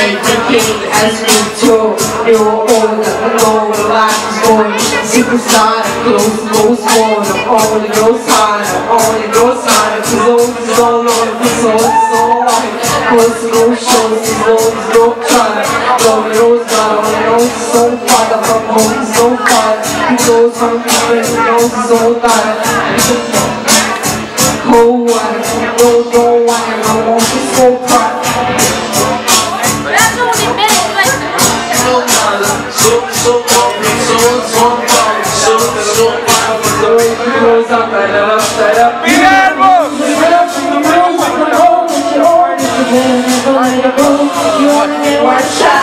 make the king as me too. You're older, I know the life is going. Superstar, close, most more. I'm only your sign, I'm only your sign. Cause all is so long, cause all is so long. Cause no shows, cause all is no time. All knows God, all knows is so far. The fuck home is so far. He knows how to play, he knows he's so tired. Oh, I don't know why I want you so proud. One shot.